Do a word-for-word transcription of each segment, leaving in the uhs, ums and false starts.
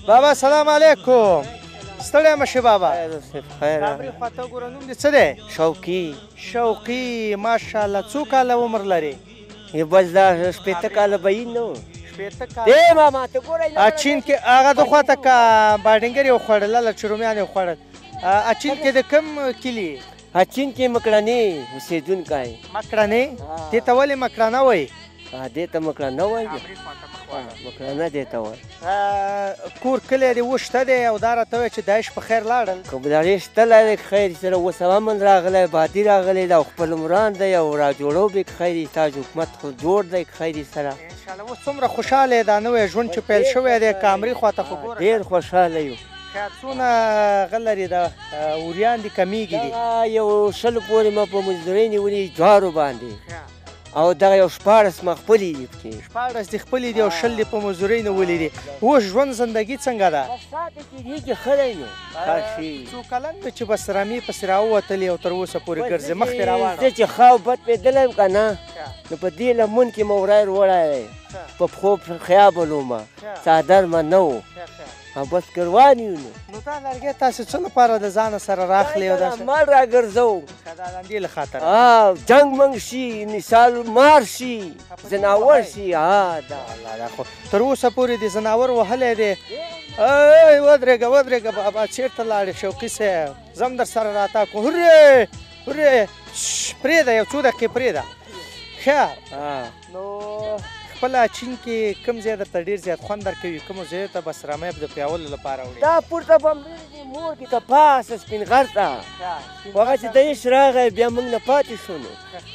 بابا سلام علیکم. ستړی مشې بابا. کابري خواته ګوره نوم دې څه دی؟ شوقي. شوقي ماشاءالله. څو کاله عمر لري؟ بس دا شپېته کاله به یي نه و. شپېته کاله. ای ماما ته ګورئ اچین کې هغه د خواته که باډنګر یې وخوړل هله چې رومیان یې وخوړل. اچین کې د کوم کلي؟ اچین کې مکړنې اوسېدونکی. مکړنې؟ دې ته ولې مکړنه وایي؟ دې ته مکړنه وایي. مکړنه دې ته وایي. کور کلی دې اوس شته دی او دا راته وایي چې داعش په خیر لاړل. که دغې شتلی دی که خیر سره اوس امن راغلی بادي راغلی دی او خپل عمران دی او راجوړو به که خیر تاج حکومت خو جوړ دی که خیر سره انشاءالله. اوس څومره خوشحاله یې دا نوی ژوند چې پیل شوی دی کامري خواته خو ګوره ډېر خوشحاله یو. څونه غل لري دا وریان دي کمیږي دي؟ یو شلو پورې ما په مزدورۍ نیولي جوارو باندې او دغه یو شپاړس ما خپلې دي پکې. شپاړس دې خپلې دي او شل دې په مزدورۍ نیولي دي. اوس ژوند زندګي څنګه ده؟ ساته کې دي کې ښه دی نو څو کلن دی چې بس رمې پسې راووتلې او تر اوسه پورې ګرځې مخکې روانه؟ زه چې ښه او بد پېدلی یم که نه نو په دې لمون کې مې ورای وړی دی په پښو خیابل ومه څادر مې نه و او بس روان یو. نو نو دا لرګی تاسې څه لپاره د ځانه سره راخلې او داسې مال راګرځو د همدې له خاطره جنګ منګ شي مثال مار شي ځناور شي. خو تر اوسه پورې د ځناور وهلی دی. ای ودرېږه ودرېږه بابا چېرته لاړې شوقي صاحب؟ زه هم در سره راتا کوم. هورې هورې پرېږده یو څو دقیقې پرېږده. ښه نو خپل اچین کې کوم ځای درته ډېر زیات خوند درکوي؟ کومو ځایو ته بس رمۍ د پیاولو لپاره وړې؟ دا پورته به مړې مور کې ته پاسه سپین غر ته خو هغه چې دېش راغی بیا موږ نه پاتې شو. نو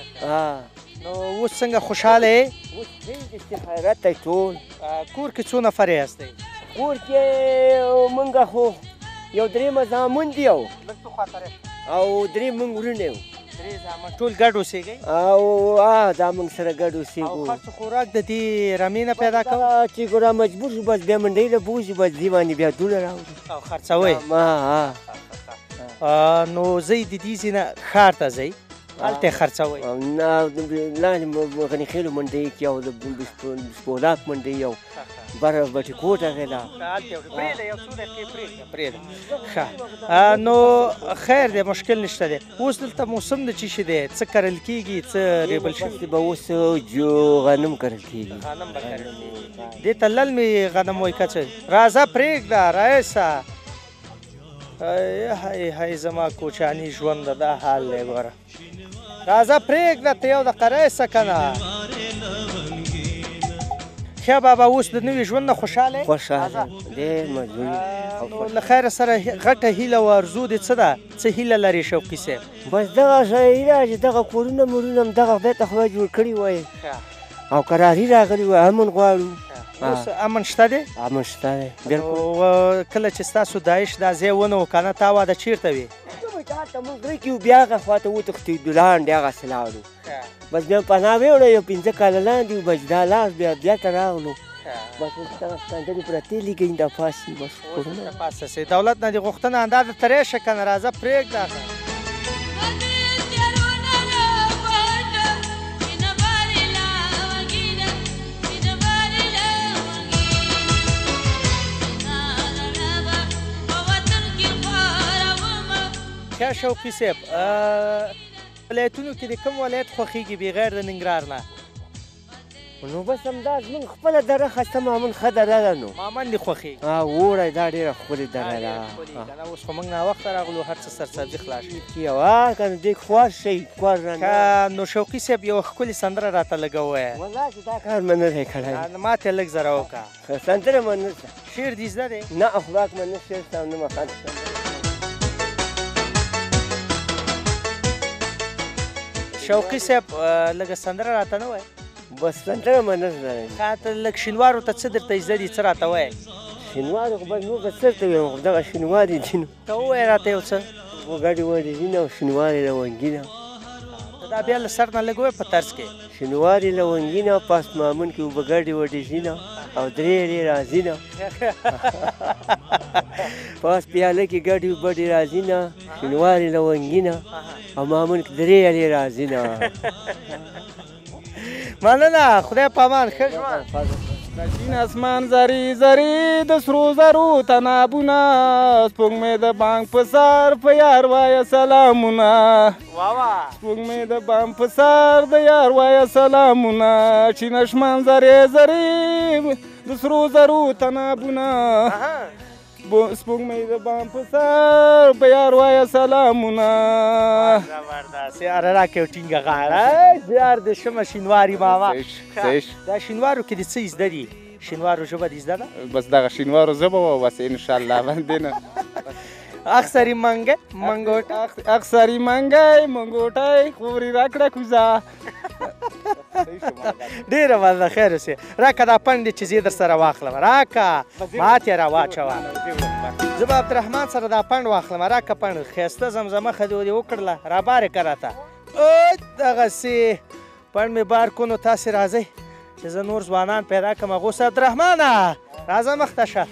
نو اوس څنګه خوشحاله یې؟ اوس ډېر دستي خیرت دی ټول. کور کې څو نفر یاستئ؟ کور کې موږ خو یو درې مزامن دي او درې موږ وروڼه یو. ټول ګډ اوسېږئ؟ او دا موږ سره ګډ اوسېږو. او خرڅ خوراک د دې رمې نه پیدا کوو؟ چې ګوره مجبور شو بس بیا منډۍ له بوځي بس دې باندې بیا دوله راوړو او خرڅوئ؟ نو ځئ د دې ځای نه ښار ته ځئ هلته یې خرڅوئ؟ نه لاندې غني خیلو منډۍ کې او د بولاب منډۍ او بره بټي کوټ هغې ده. پرېږده یو څو دقیقې پرېږده پرېږده. ښه نو خیر دی مشکل نشته دی. اوس دلته موسم د څه شي دی؟ څه کرل کېږي؟ څه ریبل شوي؟ به اوس جو غنم کرل کېږي. غنم به کرل کېږي. دې ته للمې غنم وایي که څه؟ راځه پرېږده رایسه. هی هی زما کوچاني ژوند دا حال دی ګوره. راځه پرېږده ته یو دقیقه رایسه که نه. ښه بابا اوس د نوي ژوند نه خوشحاله یې؟ خوشحاله ډېر مجبور. نو له خیره سره غټه هیله او ارزو دې څه ده؟ څه هیله لرې شوقي صاحب؟ بس دغه شی ده چې دغه کورونه مرونه هم دغه خدای ته خدای جوړ کړي وای او قراري راغلي وای امن غواړو. اوس امن شته دی؟ امن شته دی بالکل. کله چې ستاسو داعش دا ځای ونیو که نه تا واده چېرته وې؟ هلته موږ درې کې بیا هغه خواته وتښتېدو لاندې هغسې لاړو بس بیا پناه ویوړه یو پنځه کاله لاندې و بس دا لاس بیا بېرته راغلو بس اوس دغه سکندرې پرتې لګوي دا پاسي بس کورونه پاسه سي. دولت نه دې غوښتنه اندازه ترې شه که نه راځه پرېږده. ښه شوقي صاحب ولایتونو کې د کوم ولایت خوښېږي بغیر د ننګرهار نه؟ نو بس همدا زموږ خپله دره ښایسته مامند ښه دره ده. نو مامند دې خوښېږي؟ اوړی دا ډېره ښکلې دره ده. اوس خو موږ ناوخته راغلو هر څه سرسبزي خلاص شي. یوه که نو دې خوار شئ خوار ښه نو شوقي صاحب یوه ښکلې سندره راته لږه ووایه. والله چې دا کار مې نه دی کړی. ما ته لږ زره وکړه. سندره مې نه شته. شعر دې زده دی؟ نه خوراک مې نه شعر شته او نه مخه شته. شوقي صاحب لږه سندره راته نه وایه؟ بس سندره مې نه زده دی. ښه ته لږ شینوارو ته څه درته زده دي څه راته وایه؟ شینوارو خو بس نور به څه ته ویم خو دغه شینواري دي نو. ته ووایه راته یو څه. وګډې وډې او شینواري لونګینه. دا بیا له سر نه لږ وایه په طرز کې. شینواري لونګینه پاس مامون کې اوبه ګډې وډې ځینه او درې ډې راځینه پاس پیاله کې ګډې اوبه ډې راځینه شینواري لونګینه او مامون کې درې ډې راځینه. مننه خدای په امان ښه ژوند. د شین اسمان زری زری د سرو زرو تنابونه سپوږمۍ د بانک په سر په یار وایه سلامونه سپوږمۍ د بانک په سر د یار وایه سلامونه شین اسمان زری زری د سرو زرو تنابونه سپوږمۍ د بام په سر په یار وایه سلامونه زبردست یاره راکړې ټینګه غاړه یار د شمه شینواري ماما دا شینوارو کې د څه زده دي شینوارو ژبه دې زده ده بس دغه شینوارو ژبه وه بس انشاءالله باندې نه اخسري منګی منګوټی اخسري منګی منګوټی خوري راکړه کوزه ډېره مننه خیر اوسې راکه دا پنډې چې زه در سره واخلم راکه ماتې را واچوه زه به عبدالرحمن سره دا پنډ واخلم راکه پنډ ښایسته زمزمه ښه دې وکړله رابارې که راته دغسې پنډ مې بار کو نو تاسې راځئ چې زه نور ځوانان پیدا کړم غوث عبدالرحمنه راځه مخته شه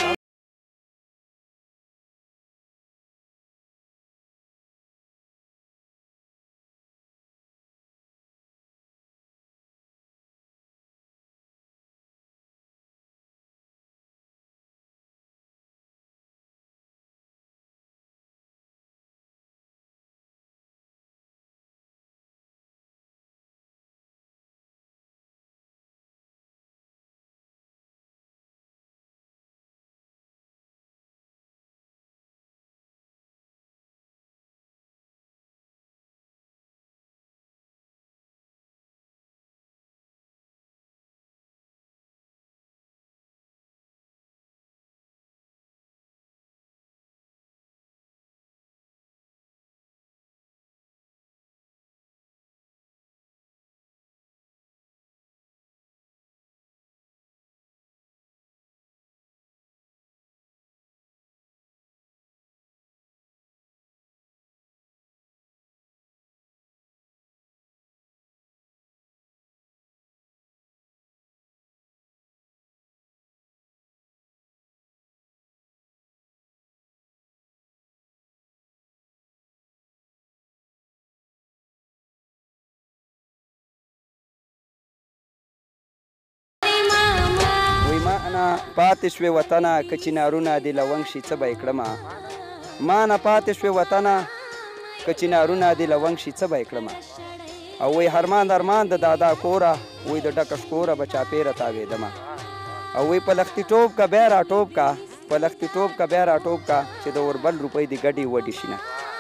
پاتې شوې وطنه که چنارونه دې لونګ شي څه به یې کړمه ما نه پاتې شوې وطنه که چنارونه دې لونګ شي څه به یې کړمه او وایي هرمان درمان د دادا کوره وایي د ډکه شکوره به چاپېره تاوېدمه او وایي په لختي ټوپ که بیا راټوپ که په لختي ټوپ که بیا راټوپ که چې د اوربل روپۍ دې ګډې وډې شي نه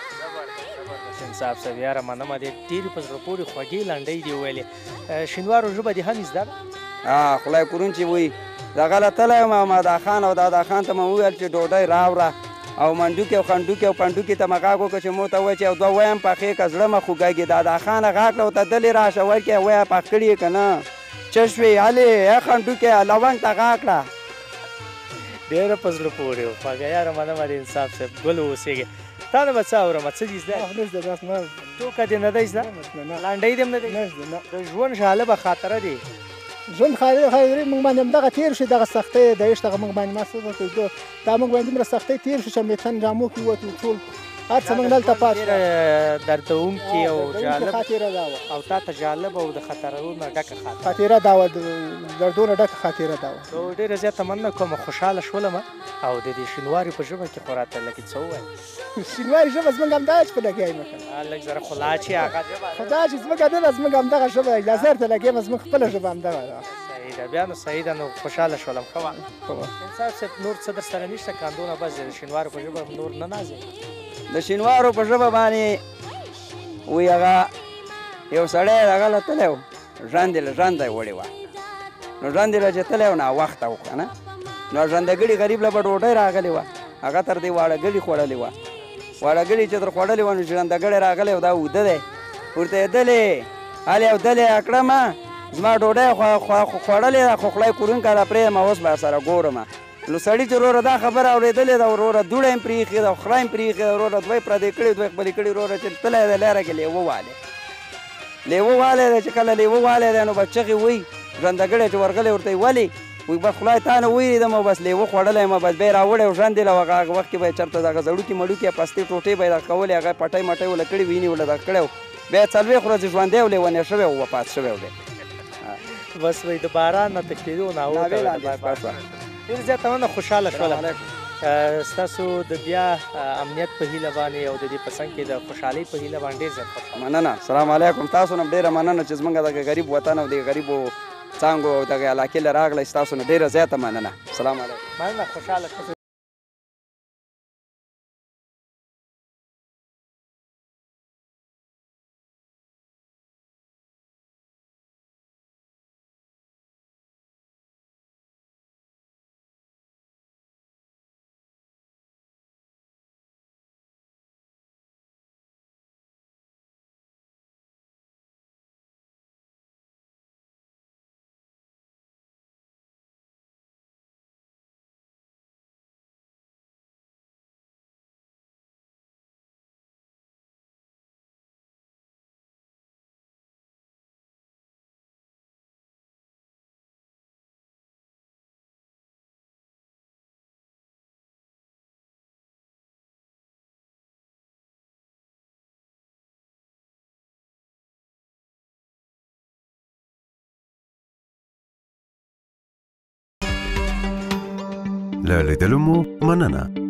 انصاف صاحب یاره منمه دې ډېرې په زړه پورې خوږې لنډۍ دې وویلې شینوارو ژبه دې هم زده ده خدای کورون چې وایي دغه له تلی یم او مادا خان او دادا خان ته مې وویل چې ډوډۍ راوړه او منډوکې او خنډوکې او پنډوکې ته مې غږ وکړه چې مو ته ووایه چې یو دوه وایم پخې که زړه مې خوږېږي دادا خانه غږ کړه ورته دلې راشه ورکې وایه پخ کړي یې که نه څه شوې هلې ای خنډوکې لونګ ته غږ کړه ډېره په زړه پورې وه خوږه یاره منمه د انصاف صاحب ګل اوسېږې تا نه به څه اورمه څه دې زده ټوکه دې نه دی زده لنډۍ دې هم نه دی د ژوند جالبه خاطره دی ژوند خاطرې موږ باندې همدغه تېر شي دغه سختۍ د عشق دغه موږ باندې ما څه دا موږ باندې دومره سختۍ تېر شو چې مې تن جامو کې ووتو ټول هر څه موږ دلته پاتې دردونکې او جالب خاطره دا وه او تا ته جالب او د خطرونو ډکه خاطره دا وه د دردونه ډکه خاطره دا وه نو ډېره زیاته مننه کوم خوشحاله شولم او د دې شینواري په ژبه کې خو راته لږ څه ووایه شینواري ژبه زموږ همدغه چې په لګیا یم لږ زره خو لا چې هغه ژبه خو دا چې زموږ نه ده زموږ همدغه ژبه ده اجازه درته لګیم زموږ خپله ژبه همدغه ده صحیح ده بیا نو صحیح ده نو خوشحاله شولم ښه وه انصاف صاحب نور څه در سره نشته کاندونه بس د شینوارو په ژبه نور نه نازې د شینوارو په ژبه باندې وایي هغه یو سړی هغه له تلی و ژرندې له ژرنده یې وړې وه نو ژرندې له چې تلی و ناوخته و که نه نو ژرندهګړي غریب له به ډوډۍ راغلې وه هغه تر دې واړه ګړي خوړلې وه واړه ګړي چې تر خوړلې وه نو ژرندهګړی راغلی و دا اوده دی ورته یې دلې هلې او دلې کړمه زما ډوډۍ خوړلې ده خو خدای کورونکی ده پرېږدم اوس به سره ګورم نو سړي چې وروره دا خبره اورېدلې ده وروره دوړه یې پرې ایښې ده خره یې پرې ایښې ده وروره دوی پردې کړي دوی خپلې کړي وروره چې تلی ده لاره کې لیوه والی لیوه والی دی چې کله لیوه والی دی نو به چغې وایي ژرندهګړی چې ورغلی ورته یې ولې وایي بس خدای تا نه وویرېدم او بس لیوه خوړلی یم بس بیا یې راوړی او ژرندې له هغه وخت کې به یې چېرته دغه زړوکي مړوکي پستې ټوټې به یې دغه کولې هغه پټۍ مټۍ وله کړې وینې وله دغه کړی و بیا یې څلوېښت ورځې ژوندی او لیونی شوی و وفات شوی و دی بس وایي د باران نه تښتېدو ناوې ډېر زیاته مننه خوشحاله شولم ستاسو د بیا امنیت په هیله باندې او د دې په څنګ کې د خوشحالۍ په هیله باندې ډېر زیات خوشحاله مننه السلام علیکم تاسو نه ډېره مننه چې زموږ دغه غریب وطن او د غریبو څانګو او دغه علاقې له راغلی ستاسو نه ډېره زیاته مننه السلام علیکم مننه خوشحاله شوم له لیدلو مو مننه